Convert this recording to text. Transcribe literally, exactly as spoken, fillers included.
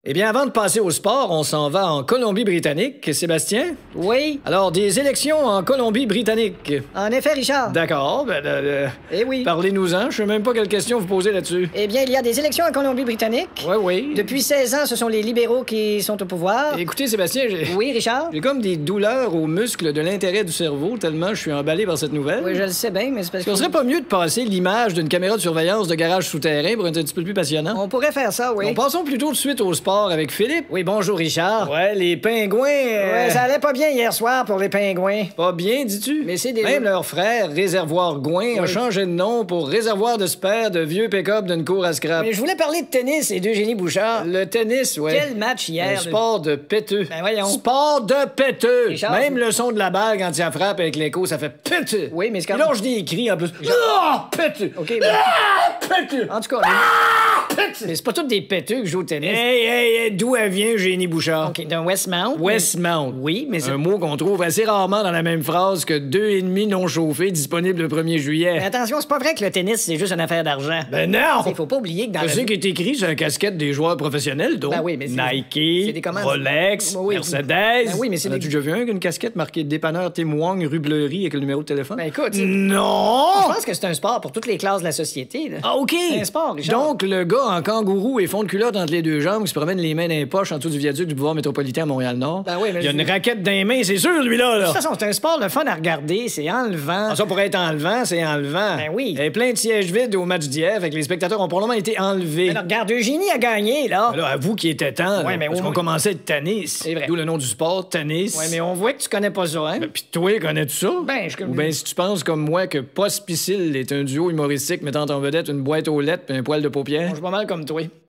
Eh bien, avant de passer au sport, on s'en va en Colombie-Britannique, Sébastien? Oui. Alors, des élections en Colombie-Britannique. En effet, Richard. D'accord, ben, euh, euh, Eh oui. parlez-nous-en. Je sais même pas quelle question vous posez là-dessus. Eh bien, il y a des élections en Colombie-Britannique. Oui, oui. Depuis seize ans, ce sont les libéraux qui sont au pouvoir. Écoutez, Sébastien, j'ai... Oui, Richard? J'ai comme des douleurs aux muscles de l'intérêt du cerveau, tellement je suis emballé par cette nouvelle. Oui, je le sais bien, mais c'est parce que... Ce serait pas mieux de passer l'image d'une caméra de surveillance de garage souterrain pour être un petit peu plus passionnant? On pourrait faire ça, oui. Bon, passons plutôt tout de suite au sport avec Philippe. Oui, bonjour, Richard. Ouais, les pingouins... euh, Ouais, ça allait pas bien hier soir pour les pingouins. Pas bien, dis-tu? Mais c'est des... Même leur frère, Réservoir Gouin, a Oui. changé de nom pour Réservoir de spare de vieux pick-up d'une cour à scrap. Mais je voulais parler de tennis et d'Eugénie Bouchard. Le tennis, ouais. Quel match hier. Un le- sport de péteux. Ben voyons. Sport de péteux. Richard, Même c'est- le son de la balle quand il la frappe avec l'écho, ça fait péteux. Oui, mais c'est quand Puis là, je dis cris en plus. Ah, péteux. OK, mais- Ah, péteux. En tout cas, Ah, péteux. mais c'est pas tous des péteux qui jouent au tennis. Hey, hey, hey, d'où elle vient, Génie Bouchard? OK, d'un Westmount. Westmount. Oui, mais c'est... Un mot qu'on trouve assez rarement dans la même phrase que deux et demi non chauffés disponibles le premier juillet. Mais attention, c'est pas vrai que le tennis, c'est juste une affaire d'argent. Ben non! Il faut pas oublier que dans Je la sais vie- qui est écrit sur la casquette des joueurs professionnels, donc. Ben oui, mais c'est- Nike, c'est des commandes. Rolex, Oui. Mercedes. Ben oui, mais c'est As-tu des- déjà vu un avec une casquette marquée dépanneur Tim Wong, rue Bleury, avec le numéro de téléphone? Ben écoute, c'est- Non! je pense que c'est un sport pour toutes les classes de la société. Là. Ah, OK! C'est un sport, Richard. Donc, le gars en kangourou et fond de culotte entre les deux jambes qui se promène les mains dans les poches en dessous du viaduc du pouvoir métropolitain à Montréal-Nord. Ben oui, mais Il y a je- une raquette dans les mains, c'est sûr, lui-là, De là! toute façon, c'est un sport de fun à regarder, c'est enlevant. Ah, ça pourrait être enlevant, c'est enlevant. Ben oui. Il y a plein de sièges vides au match d'hier, fait que les spectateurs ont probablement été enlevés. Mais là, regarde, Eugénie a gagné, là. Ben là, avoue qu'il était temps, là, Ouais, mais parce au qu'on moins- commençait à être tannis. C'est vrai. D'où le nom du sport, tennis. Ouais, mais on voit que tu connais pas ça, hein? Ben, pis toi, connais-tu ça? Ben, je- Ou bien si tu penses comme moi que Pospicile est un duo humoristique mettant en vedette une boîte aux lettres et un poil de paupières? Je suis pas mal comme toi.